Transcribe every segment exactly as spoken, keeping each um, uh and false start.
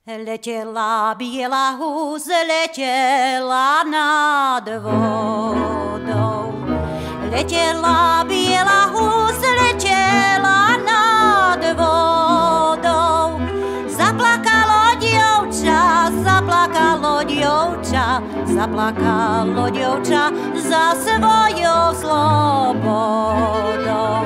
Letela biela hús, letela nad vodou. Letela biela hús, letela nad vodou. Zaplakalo dievča, zaplakalo dievča, zaplakalo dievča za svojou slobodou.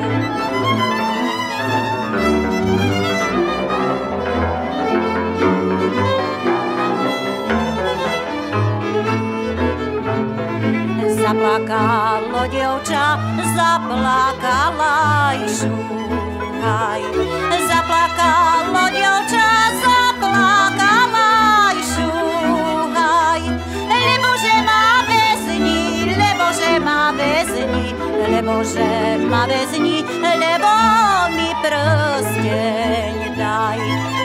Zaplakalo dievča, zaplakala i šúhaj. Zaplakalo dievča, zaplakala i šúhaj. Lebože má väzni, lebože má väzni, lebože má väzni, lebo mi prsteň daj.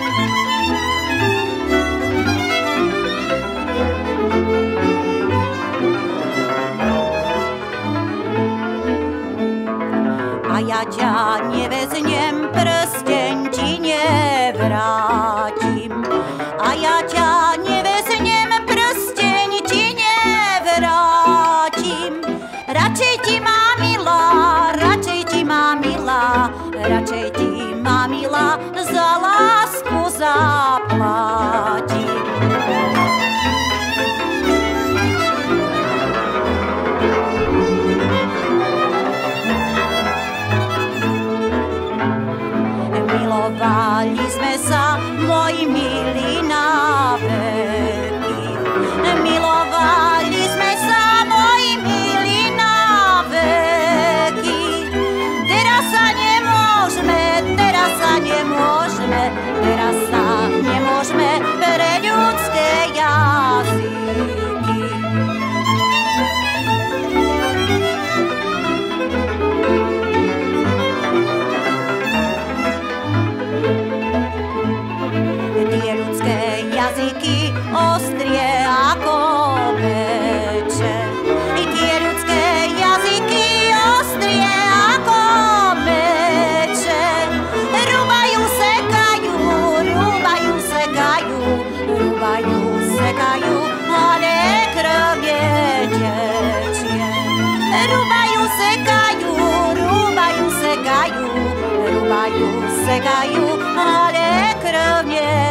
A ja ťa neveznem, prsteň ti nevrátim. A ja ťa neveznem, prsteň ti nevrátim. Radšej ti má milá, radšej ti má milá, radšej ti má milá, za lásku zaplatím. Milovali sme sa, moji milí, na veky. Milovali sme sa, moji milí, na veky. Teraz sa nemôžeme, teraz sa nemôžeme, teraz sa nemôžeme pre ľudské jazyky. Jazyky ostrie ako meče. I tie ľudské jazyky ostrie ako meče. Rúbajú, sekajú, rúbajú, sekajú, rúbajú, sekajú, ale krv netečie. Rúbajú, sekajú, rúbajú, sekajú, rúbajú, sekajú, ale krv netečie.